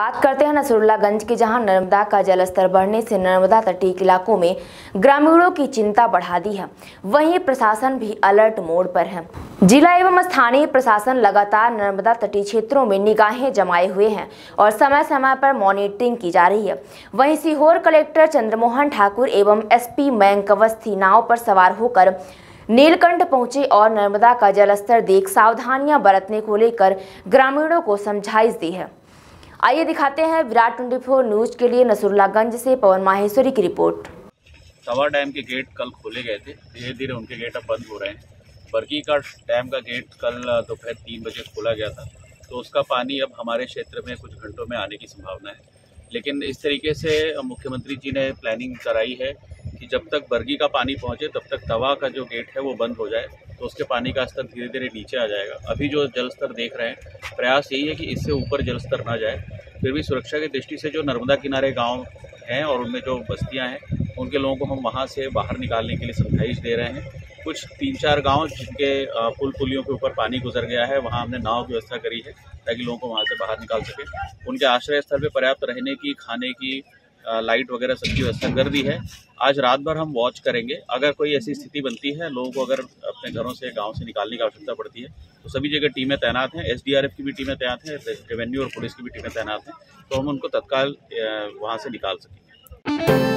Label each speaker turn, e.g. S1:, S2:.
S1: बात करते हैं नसरुल्लागंज की, जहां नर्मदा का जलस्तर बढ़ने से नर्मदा तटीय इलाकों में ग्रामीणों की चिंता बढ़ा दी है। वहीं प्रशासन भी अलर्ट मोड पर है। जिला एवं स्थानीय प्रशासन लगातार नर्मदा तटीय क्षेत्रों में निगाहें जमाए हुए हैं और समय समय पर मॉनिटरिंग की जा रही है। वहीं सीहोर कलेक्टर चंद्रमोहन ठाकुर एवं एसपी मयंक अवस्थी नाव पर सवार होकर नीलकंठ पहुंचे और नर्मदा का जलस्तर देख सावधानियां बरतने को लेकर ग्रामीणों को समझाइश दी है। आइए दिखाते हैं विराट 24 न्यूज के लिए नसरुल्लागंज से पवन माहेश्वरी की रिपोर्ट।
S2: तवा डैम के गेट कल खोले गए थे, धीरे धीरे उनके गेट अब बंद हो रहे हैं। बरगी का डैम का गेट कल दोपहर 3 बजे खोला गया था, तो उसका पानी अब हमारे क्षेत्र में कुछ घंटों में आने की संभावना है। लेकिन इस तरीके से मुख्यमंत्री जी ने प्लानिंग कराई है कि जब तक बरगी का पानी पहुंचे तब तक तवा का जो गेट है वो बंद हो जाए, तो उसके पानी का स्तर धीरे धीरे नीचे आ जाएगा। अभी जो जल स्तर देख रहे हैं, प्रयास यही है कि इससे ऊपर जल स्तर ना जाए। फिर भी सुरक्षा की दृष्टि से जो नर्मदा किनारे गांव हैं और उनमें जो बस्तियां हैं, उनके लोगों को हम वहां से बाहर निकालने के लिए समझाइश दे रहे हैं। कुछ 3-4 गांव जिनके पुल पुलियों के ऊपर पानी गुजर गया है, वहां हमने नाव की व्यवस्था करी है ताकि लोगों को वहां से बाहर निकाल सके। उनके आश्रय स्थल पे पर्याप्त रहने की, खाने की, लाइट वगैरह सबकी व्यवस्था कर दी है। आज रात भर हम वॉच करेंगे। अगर कोई ऐसी स्थिति बनती है, लोगों को अगर अपने घरों से, गांव से निकालने की आवश्यकता पड़ती है, तो सभी जगह टीमें तैनात हैं। एसडीआरएफ की भी टीमें तैनात हैं, रेवेन्यू और पुलिस की भी टीमें तैनात हैं, तो हम उनको तत्काल वहां से निकाल सकेंगे।